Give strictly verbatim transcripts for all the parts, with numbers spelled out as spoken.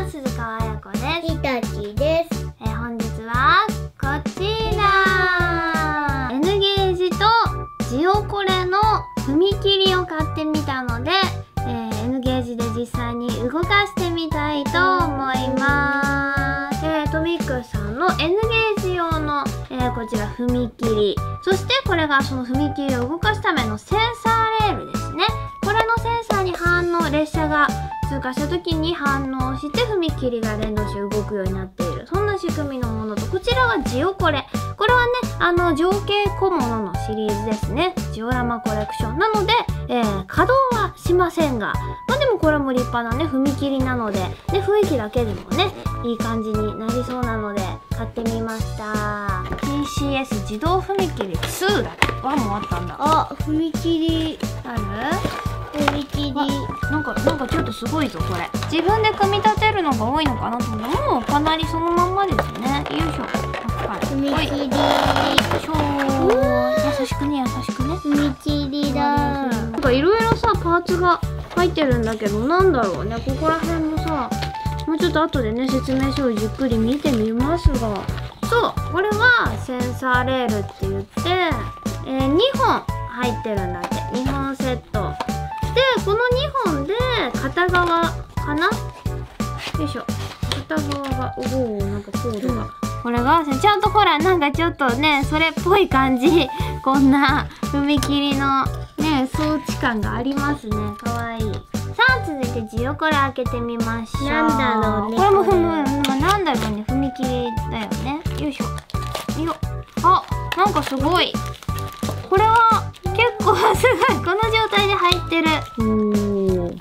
は鈴川彩子です。 ひたちです。 えー、本日はこちら N ゲージとジオコレの踏切を買ってみたので、えー、N ゲージで実際に動かしてみたいと思います。えー、トミックスさんの N ゲージ用の、えー、こちら踏切、そしてこれがその踏切を動かすためのセンサーレールですね。これのセンサーに反応、列車が通過した時に反応して踏切が連動して動くようになっている、そんな仕組みのものと、こちらがジオコレ、これはねあの情景小物のシリーズですね。ジオラマコレクションなので、えー、稼働はしませんが、まあでもこれも立派なね踏切なので、ね、雰囲気だけでもねいい感じになりそうなので買ってみました。 ティーシーエス 自動踏切ツーだってワンもあったんだ。 あ、踏切ある？ 踏切なんかなんかちょっとすごいぞこれ。自分で組み立てるのが多いのかなと思ったら、もうかなりそのまんまですね。よいしょ。はい、 踏切よいしょ。優しくね優しくね。 踏切だ。 なんかいろいろさパーツが入ってるんだけど、なんだろうね、ここら辺もさ、もうちょっと後でね説明書をじっくり見てみますが、そう、これはセンサーレールって言って、えー、にほん入ってるんだって。にほんセットで、このにほんで片側かな、よいしょ、片側が、おお、なんかコードが、うん、これがちゃんとほらなんかちょっとねそれっぽい感じ、こんな踏切のね装置感がありますね。かわいい。さあ続いてジオコレ開けてみましょう。 なんだろうね、 これも踏む、なんだろうね、踏切だよね。よいしょよっ、あ、なんかすごい、これは結構すごい、この状態で入ってる。おー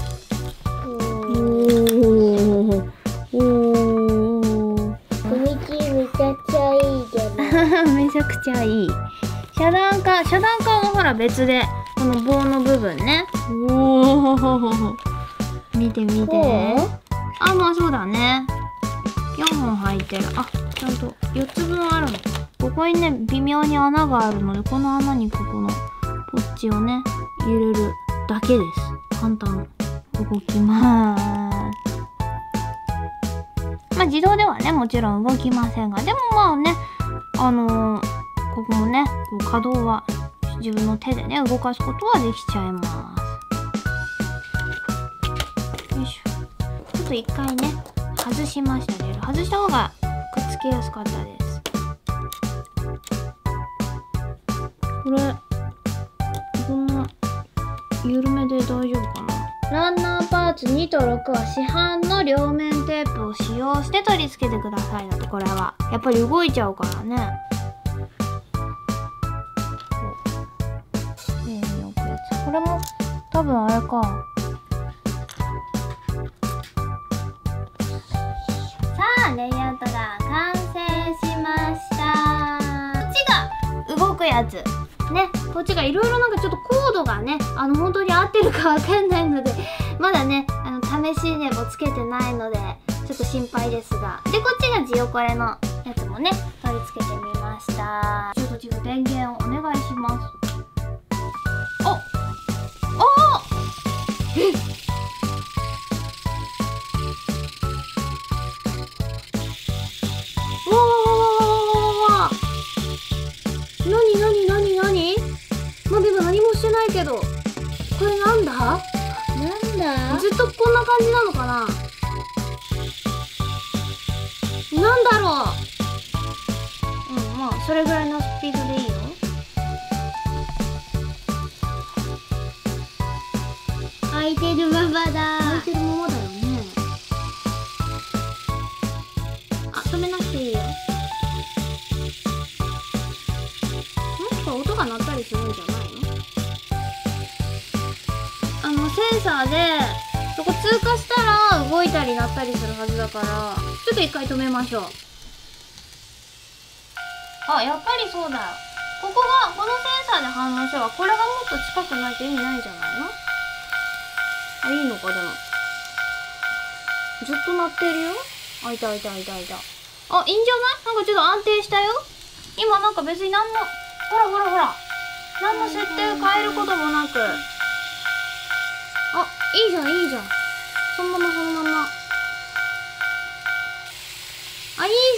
おーおー、 踏切めちゃくちゃいいけどめちゃくちゃいい。遮断カー、遮断カーはほら別で、この棒の部分ね。おお、見て見て。あ、まあそうだね。よんほん入ってる。あ、ちゃんとよっつぶんあるの。ここにね微妙に穴があるので、この穴にここのポッチをね入れるだけです。簡単。動きまーす。まあ自動ではねもちろん動きませんが、でもまあね、あのー、ここもねこう稼働は自分の手でね動かすことはできちゃいます。よいしょ。ちょっと一回ね外しましたね。外した方がくっつけやすかったです。これこんな緩めで大丈夫かな。ランナーパーツにとろくは市販の両面テープを使用して取り付けてくださいだと。これはやっぱり動いちゃうからね。上に置くやつ、これも多分あれか。さあレイアウトが完成しました。こっちが動くやつね。こっちがいろいろなんかちょっとコードがね、あの本当に合ってるかわかんないので、まだねあの試しでもつけてないのでちょっと心配ですが、でこっちがジオコレのやつもね取り付けてみました。ちょっとちょっと電源をお願いします。おおえっ、わわわわわわわわ、なになになになに、まだ今何もしてないけど、これなんだなんだ、 ずっとこんな感じなのかな。なんだろう。うん、まあそれぐらいのスピードでいいよ。 開いてるままだ。 開いてるままだよね。あ、止めなくていいよ。なんか音が鳴ったりするんじゃないの。あのセンサーでそこ通過したら動いたり鳴ったりするはずだから、ちょっと一回止めましょう。あ、やっぱりそうだよ。ここがこのセンサーで反応したら、これがもっと近くないと意味ないんじゃないの。あ、いいのかでも。ずっと鳴ってるよ。あ、いたいたいたいた。あ、いいんじゃない？なんかちょっと安定したよ。今なんか別に何も、ほらほらほら。何の設定を変えることもなく。あ、いいじゃんいいじゃん。そのままそのまま。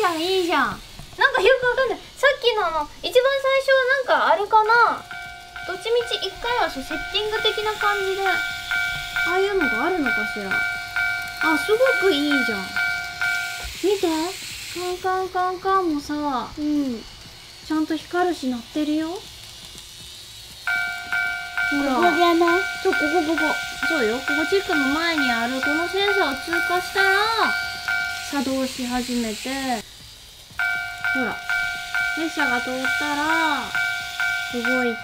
じゃんいいじゃん。なんかよくわかんない。さっきのあの一番最初はなんかあれかな、どっちみち一回はそうセッティング的な感じでああいうのがあるのかしら。あ、すごくいいじゃん。見て、カンカンカンカンもさ、 うん。 ちゃんと光るし鳴ってるよ。ほら、 ここじゃない？ そう、ここここ。そうよ、ここチックの前にあるこのセンサーを通過したら作動し始めて、ほら、列車が通ったら動いて、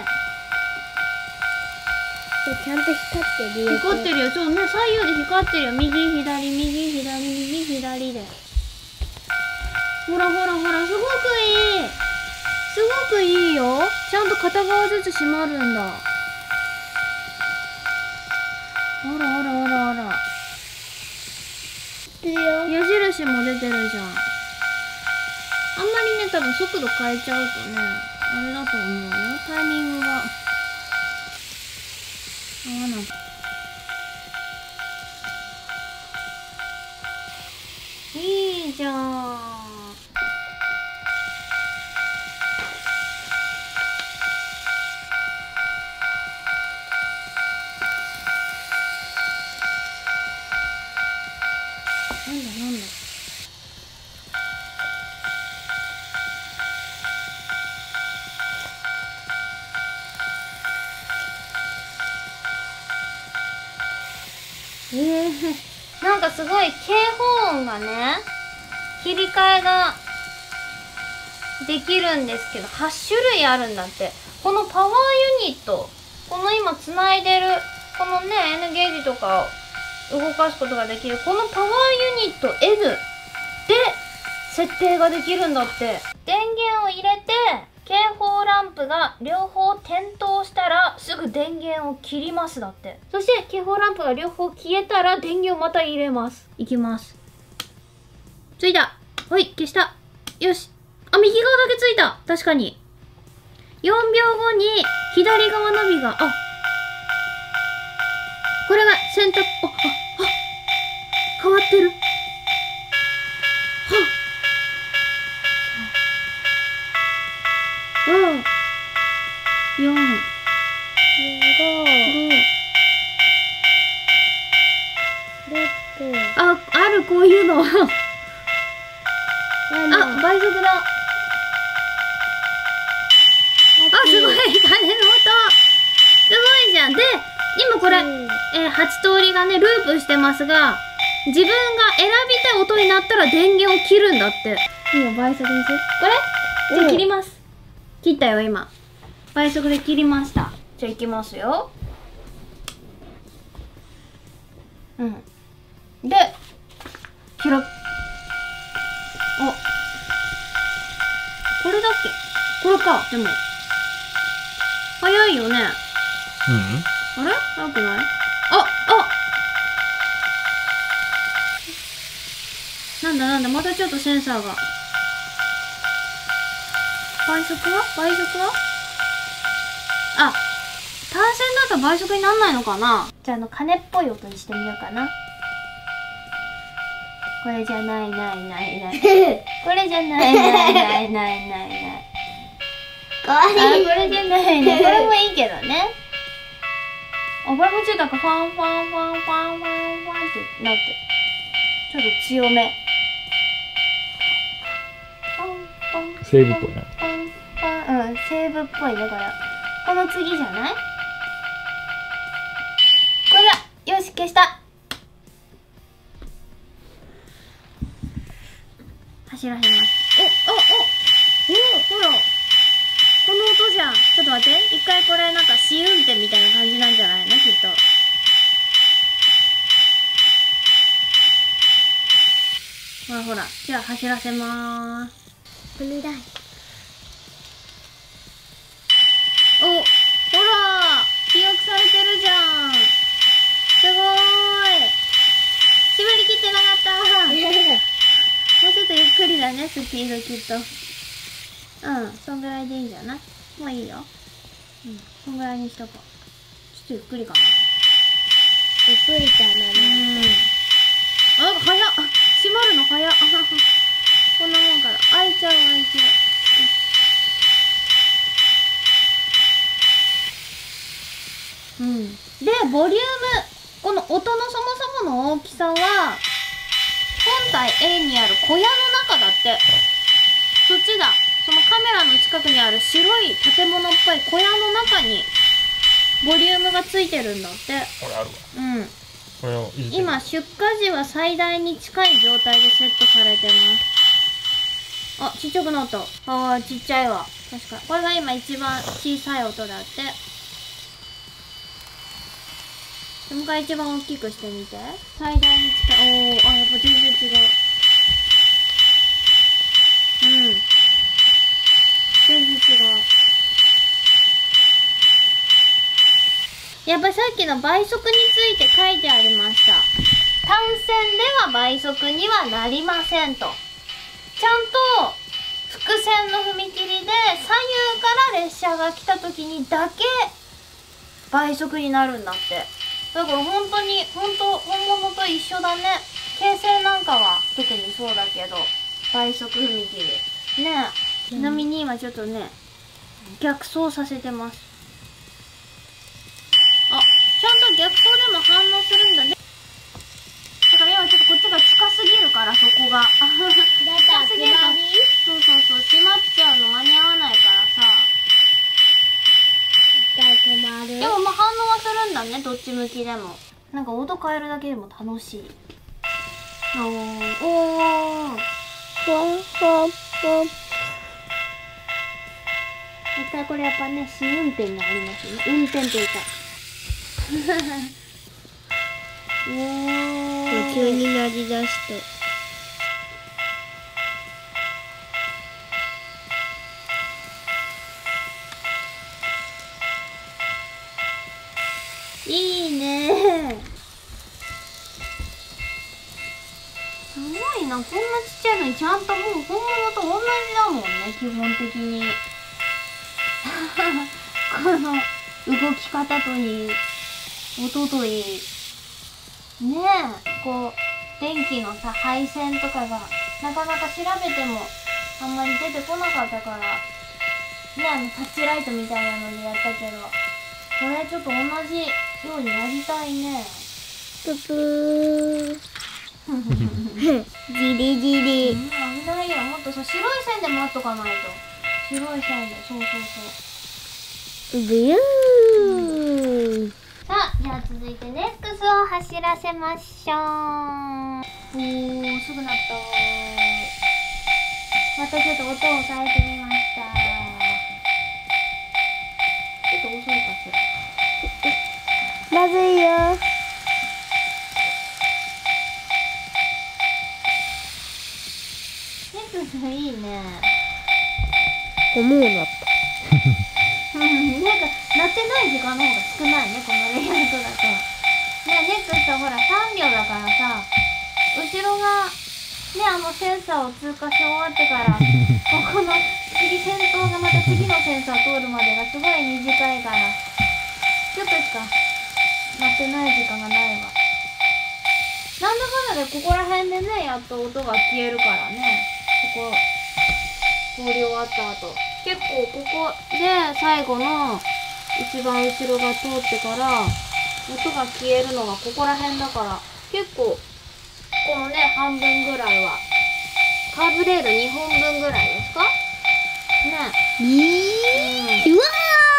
ちゃんと光ってるよ。 光ってるよ。そうね、左右で光ってるよ。右左右左右左で。ほらほらほら、すごくいい。すごくいいよ。ちゃんと片側ずつ閉まるんだ。ほらほらほらほら。 いるよ。 矢印も出てるじゃん。あんまりね、多分速度変えちゃうとね、あれだと思うよ。タイミングが合わない。いいじゃん。なんだなんだ。ええー、なんかすごい警報音がね、切り替えができるんですけど、はち種類あるんだって。このパワーユニット、この今つないでるこのね N ゲージとかを動かすことができるこのパワーユニット N で設定ができるんだって。電源を入れて警報ランプが両方点灯したらすぐ電源を切りますだって。そして警報ランプが両方消えたら電源をまた入れます。いきます。ついた。はい、消した。よし。あ、右側だけついた。確かに。よんびょうごに左側ナビが、あ、これが選択、あ、あ、あ、変わってる。はっ。うん。よん。ご。あ、ある、こういうの。あ、倍速だ。あ、すごい、鐘の音。すごいじゃん。で、今これ、えー、はち通りがね、ループしてますが、自分が選びたい音になったら電源を切るんだって。いいよ、倍速にする。これじゃあ切ります。切ったよ、今。倍速で切りました。じゃあいきますよ。うん。で、切ろ、お、これだっけ？これか、でも。早いよね。 うん。 あれ？早くない？あ、あ！なんだなんだ、またちょっとセンサーが。倍速は？倍速は？あ、単線だと倍速になんないのかな？じゃあ、あの、鐘っぽい音にしてみようかな。これじゃないないないない。これじゃないないないないないない。あ、これじゃないね。これもいいけどね。あ、これもちょっとなんかファンファンファンファンファンファンってなって。ちょっと強め。 セーブっぽいな。 うん、セーブっぽいね、これ。この次じゃない？これだ！よし、消した！走らせます。お、お、お！お、ほら。この音じゃん。ちょっと待って。一回これなんか試運転みたいな感じなんじゃないの？きっと。ほらほら。じゃあ走らせまーす。 お願い。 お、ほら記憶されてるじゃん。すごーい。縛りきってなかったもうちょっとゆっくりだね、スピードきっと。うん、そんぐらいでいいんじゃない？もういいよ。うん、そんぐらいにしとこう。ちょっとゆっくりかな。 遅いかな、なんか。 うん。あ、早っ。閉まるの早っ。このの大きさは本体 A にある小屋の中だって。そっちだ。そのカメラの近くにある白い建物っぽい小屋の中にボリュームがついてるんだって。 これあるわ。 うん。 これをいじってみる。 今出荷時は最大に近い状態でセットされてます。あ、ちっちゃくなった。あー、ちっちゃいわ。確かこれが今一番小さい音だって。もう一回一番大きくしてみて。最大に近い。おー、あ、やっぱ全然違う。うん。全然違う。やっぱさっきの倍速について書いてありました。単線では倍速にはなりませんと。ちゃんと伏線の踏切で左右から列車が来た時にだけ倍速になるんだって。だから本当に本当本物と一緒だね。京成なんかは特にそうだけど倍速踏切ねえ。ちなみに今ちょっとね逆走させてます。あ、ちゃんと逆走でも反応するんだね。だから今ちょっとこっちが近すぎるからそこが近すぎるからそうそうそう閉まっちゃうの間に合わないからさ。 一回止まる。 でもまあ反応はするんだね、どっち向きでも。なんか音変えるだけでも楽しい。おーおーポンポンポン。 一回これやっぱね試運転がありますよね。運転というかおー急に鳴り出した。 いいね。すごいな、こんなちっちゃいのにちゃんともう本物と同じだもんね、基本的にこの動き方といい音といいねえ。こう電気のさ配線とかがなかなか調べてもあんまり出てこなかったからね、あのタッチライトみたいなのでやったけど、これちょっと同じようにやりたいね。 ププーギリギリ。 うん、危ないよ。もっとさ白い線で待っとかないと。白い線で、そうそうそう。 ブユー。 さあ、じゃあ続いてネックスを走らせましょう。おー、すぐなった。またちょっと音を変えてみました。ちょっと遅いかしら。 まずいよ。 ネックスいいね。 思うなった。 うん、なんか鳴ってない時間の方が少ないね、このレイアウトだと。ね、ネックスはほらさんびょうだからさ、後ろがね、あのセンサーを通過し終わってからここの次先頭がまた次のセンサー通るまでがすごい短いから、ちょっとしか鳴ってない時間がないわ。なんだかんだでここら辺でね、やっと音が消えるからね。ここ通り終わった後結構ここで最後の一番後ろが通ってから音が消えるのがここら辺だから、結構このね半分ぐらいはカーブレールにほんぶんぐらいですかね。 えー、うわ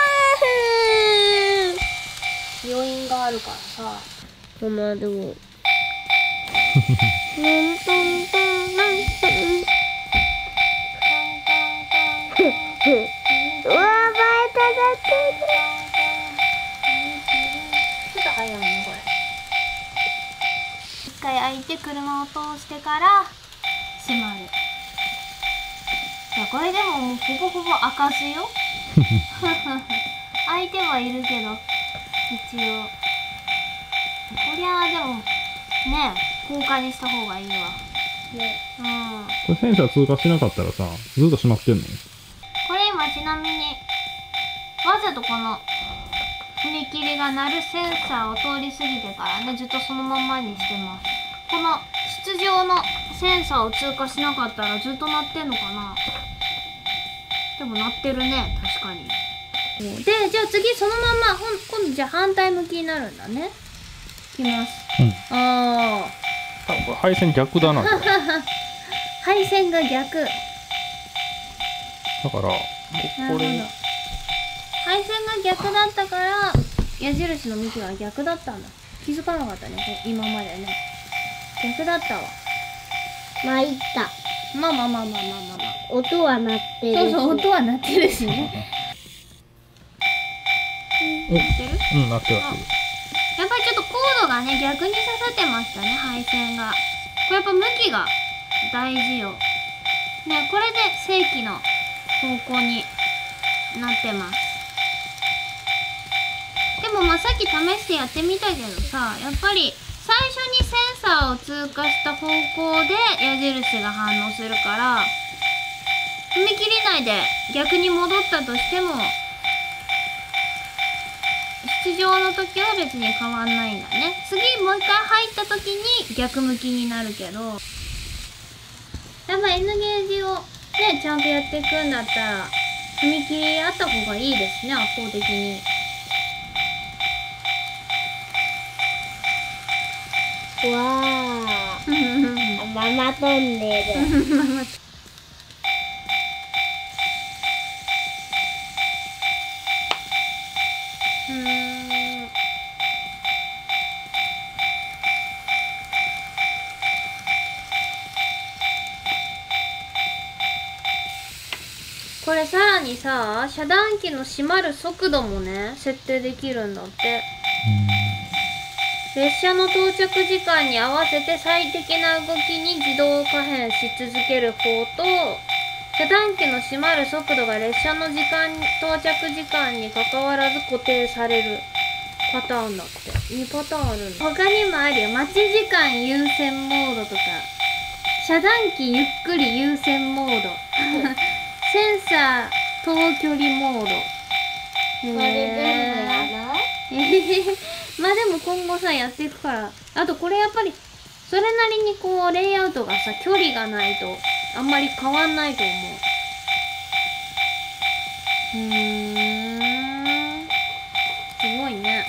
ー余韻があるからさ。 止まる。トントントントンうわー、前ただってる。 ちょっと早いねこれ。一回開いて車を通してから閉まる。いやこれでももうほぼほぼ開かずよ開いてはいるけど一応こりゃあでもね高架にした方がいいわね。うん、 これセンサー通過しなかったらさ、ずっと閉まってんの？ これ今ちなみにわざとこの踏切が鳴るセンサーを通り過ぎてからねずっとそのまんまにしてます。この筒状のセンサーを通過しなかったらずっと鳴ってんのかな。でも鳴ってるね、確かに。でじゃあ次そのままほん今度じゃあ反対向きになるんだね。いきます。 うん。 ああ。 あ、これ配線逆だな。これだ配線が逆。 から、こなるほど。 これ、 配線が逆だったから矢印の向きが逆だったんだ。気づかなかったね、こ今までね。逆だったわ。 まあいった。 まあまあまあまあまあまあまあ。 音は鳴ってる。 そうそう、音は鳴ってるしね。 お、 鳴ってる？ うん、なってるなってる。 やっぱりちょっとコードがね、逆に刺さってましたね、配線が。これやっぱ向きが大事よ。ね、これで正規の方向になってます。でもまあさっき試してやってみたけどさ、やっぱり最初にセンサーを通過した方向で矢印が反応するから、踏切内で逆に戻ったとしても出場の時は別に変わんないんだね。次もう一回入った時に逆向きになるけど、やっぱ N ゲージをねちゃんとやっていくんだったら踏切あった方がいいですね、圧倒的に。 わあ。ママトンネル。 うーん。これさらにさ、遮断機の閉まる速度もね設定できるんだって。列車の到着時間に合わせて最適な動きに自動可変し続ける方と、遮断機の閉まる速度が列車の時間到着時間にかかわらず固定されるパターンだって。にパターンあるんだ。他にもあるよ。待ち時間優先モードとか、遮断機ゆっくり優先モードセンサー等距離モード。 これ全部やろう。 えへへへ。まあでも今後さやっていくから、あとこれやっぱりそれなりにこうレイアウトがさ距離がないとあんまり変わんないと思う。うーん、すごいね。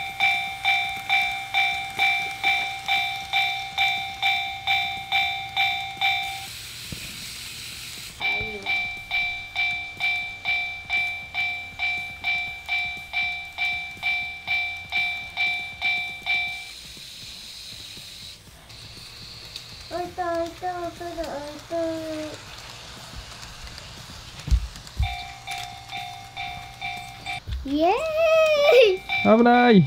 おいたおいたおいたおいた。イエーイ。 危ない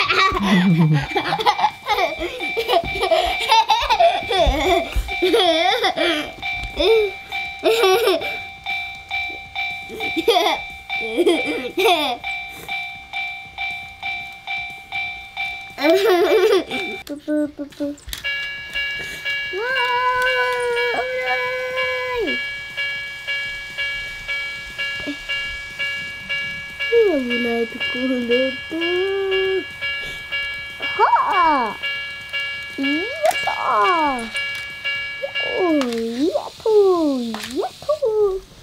ププププ。わー、危ないところで。はあ。いやったー。おー、やっとー、やっとー。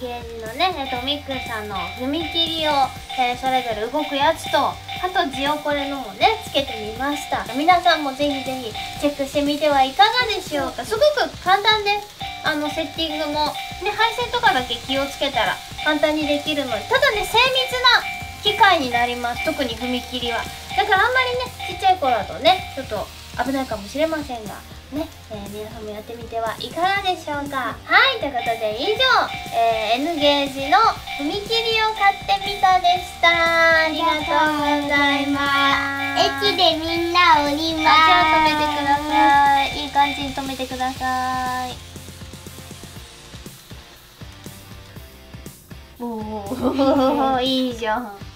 ゲージのね、えっと、みっくんさんの踏切を、えー、それぞれ動くやつと、あとジオコレのもね、つけてみました。皆さんもぜひぜひチェックしてみてはいかがでしょうか。すごく簡単です。あの、セッティングも、ね、配線とかだけ気をつけたら簡単にできるので、ただね、精密な機械になります。特に踏切は。だからあんまりね、ちっちゃい子だとね、ちょっと危ないかもしれませんが、ね、えー、皆さんもやってみてはいかがでしょうか。はい、ということで以上、えー、N ゲージの踏切を買ってみたでした。ありがとうございます。 駅でみんな降りまあ、じゃあ止す。 めてください。いい感じに止めてください。おお、いいじゃん。